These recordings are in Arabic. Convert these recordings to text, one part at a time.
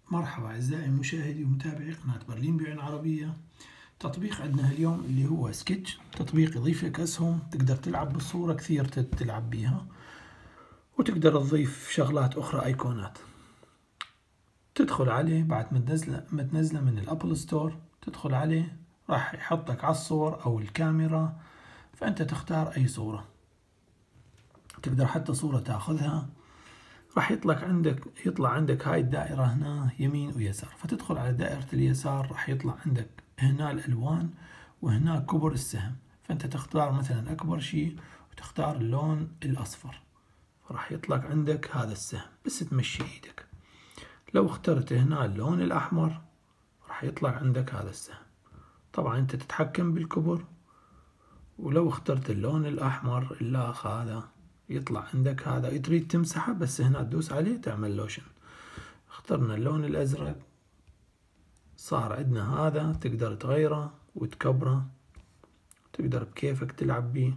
مرحبا أعزائي مشاهدي ومتابعي قناة برلين بعين عربية. تطبيق عندنا اليوم اللي هو سكتش، تطبيق يضيف لك أسهم تقدر تلعب بالصورة كثير تلعب بيها، وتقدر تضيف شغلات أخرى أيقونات. تدخل عليه بعد ما تنزله من الأبل ستور، تدخل عليه راح يحطك على الصور أو الكاميرا، فأنت تختار أي صورة. تقدر حتى صورة تاخذها، راح يطلع عندك هاي الدائرة هنا يمين ويسار، فتدخل على دائرة اليسار راح يطلع عندك هنا الألوان وهنا كبر السهم، فأنت تختار مثلا أكبر شيء وتختار اللون الأصفر، فراح يطلع عندك هذا السهم بس تمشي إيدك. لو اخترت هنا اللون الأحمر راح يطلع عندك هذا السهم، طبعا أنت تتحكم بالكبر. ولو اخترت اللون الأحمر اللاخ هذا يطلع عندك هذا، تريد تمسحه بس هنا تدوس عليه تعمل لوشن. اخترنا اللون الأزرق، صار عندنا هذا، تقدر تغيره وتكبره، تقدر بكيفك تلعب بيه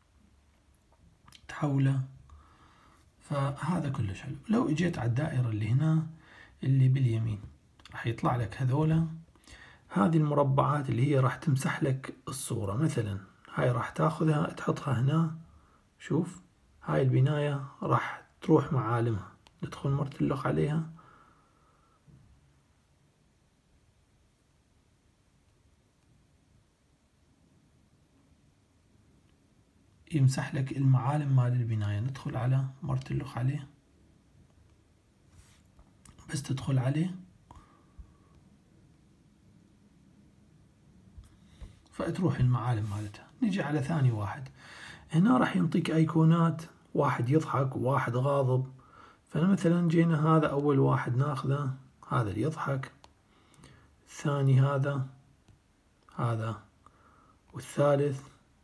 تحوله، فهذا كلش حلو. لو اجيت على الدائرة اللي هنا اللي باليمين راح يطلع لك هذه المربعات اللي هي راح تمسح لك الصورة. مثلا هاي راح تاخذها تحطها هنا، شوف هاي البناية راح تروح معالمها، ندخل مرتلق عليها، يمسح لك المعالم مال البناية. ندخل على مرتلق عليه، بس تدخل عليه فتروح المعالم مالتها. نجي على ثاني واحد، هنا راح ينطيك ايقونات، واحد يضحك وواحد غاضب. فمثلا جينا هذا اول واحد ناخذه، هذا اللي يضحك، الثاني هذا والثالث،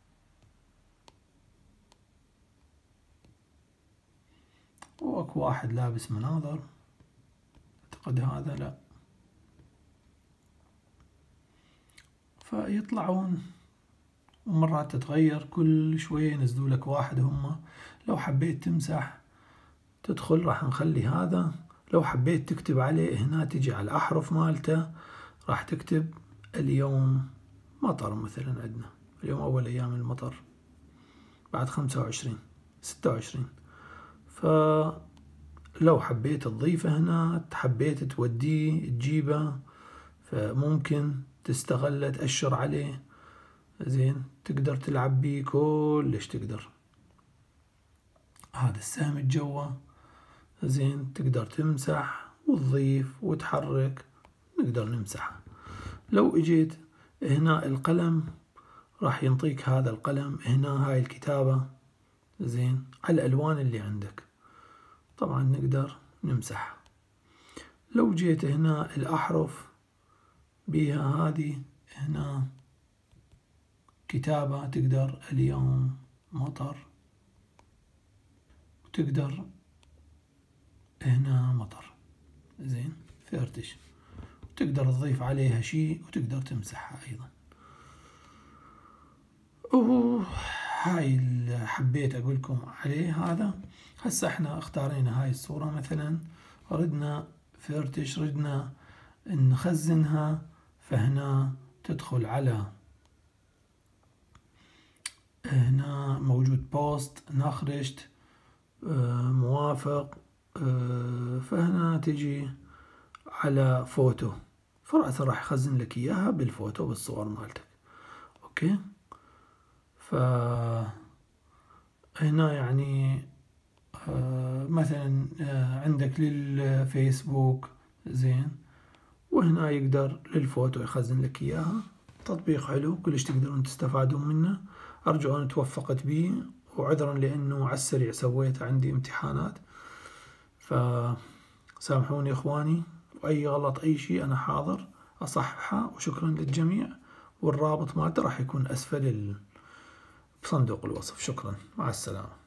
واكو واحد لابس مناظر، اعتقد هذا لا. فيطلعون ومرات تتغير، كل شوية ينزلوا لك واحد هم. لو حبيت تمسح تدخل، راح نخلي هذا. لو حبيت تكتب عليه هنا تجي على الأحرف مالته، راح تكتب اليوم مطر مثلا، عندنا اليوم أول أيام المطر بعد 25 26. فلو حبيت تضيفه هنا، حبيت توديه تجيبه، فممكن تستغله تأشر عليه، زين تقدر تلعب بيه كلش تقدر. هذا السهم الجوا، زين تقدر تمسح وتضيف وتحرك، نقدر نمسحه. لو اجيت هنا القلم راح ينطيك هذا القلم، هنا هاي الكتابة، زين على الألوان اللي عندك، طبعا نقدر نمسح. لو جيت هنا الأحرف بيها هذه، هنا كتابة تقدر اليوم مطر، وتقدر هنا مطر، زين فرتش، وتقدر تضيف عليها شيء وتقدر تمسحها أيضا. هاي اللي حبيت أقولكم عليه هذا. هسه احنا اختارينا هاي الصورة مثلا، ردنا فرتش، ردنا نخزنها، فهنا تدخل على هنا موجود بوست، نخرجت، موافق، فهنا تجي على فوتو، فرأسا راح يخزن لك إياها بالفوتو بالصور مالتك. أوكي، فهنا يعني مثلا عندك للفيسبوك، زين، وهنا يقدر للفوتو يخزن لك إياها. تطبيق حلو كلش تقدرون تستفادون منه. أرجو أن توفقت به، وعذرا لأنه على السريع سويته، عندي امتحانات، فسامحوني إخواني، وأي غلط أي شيء أنا حاضر أصححه، وشكرا للجميع. والرابط مالته راح يكون أسفل بصندوق الوصف. شكرا، مع السلامة.